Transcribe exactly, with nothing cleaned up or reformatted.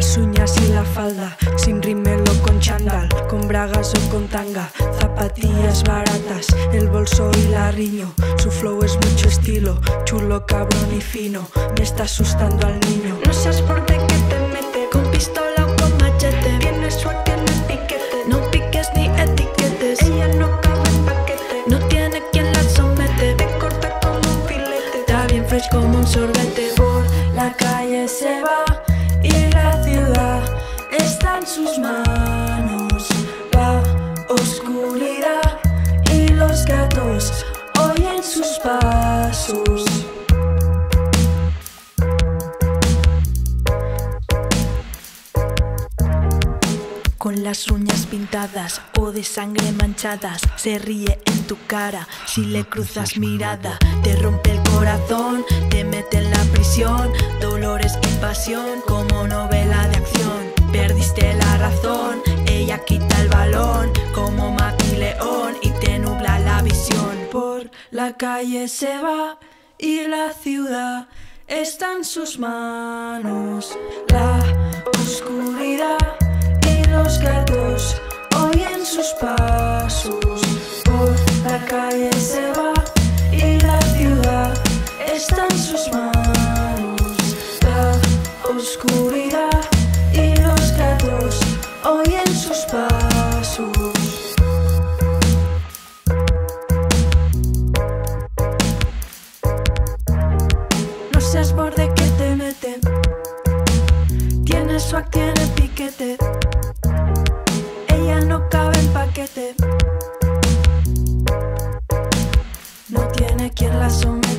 las uñas y la falda, sin rímel o con chándal, con bragas o con tanga, zapatillas baratas, el bolso y la riño. Su flow es mucho estilo, chulo, cabrón y fino. Me está asustando al niño. No seas borde que te mete, con pistola o con machete. Tienes swag en el piquete, no piques ni etiquetes. Ella no cabe en paquete, no tiene quien la somete. Te corta como un filete, está bien fresh como un sorbete. Por la calle se va y la ciudad está en sus manos. La oscuridad y los gatos oyen sus pasos. Con las uñas pintadas o de sangre manchadas, se ríe en tu cara si le cruzas mirada. Te rompe el corazón, te mete en la prisión. Dolores y pasión como novela de acción. Perdiste la razón, ella quita el balón como Maki León y te nubla la visión. Por la calle se va y la ciudad está en sus manos. La oscuridad y los gatos oyen sus pasos. Por la calle se va y la ciudad está en sus manos. La oscuridad y los gatos oyen sus pasos. No seas borde que te mete, tiene swag, tiene piquete. Ella no cabe en paquete, no tiene quien la someta.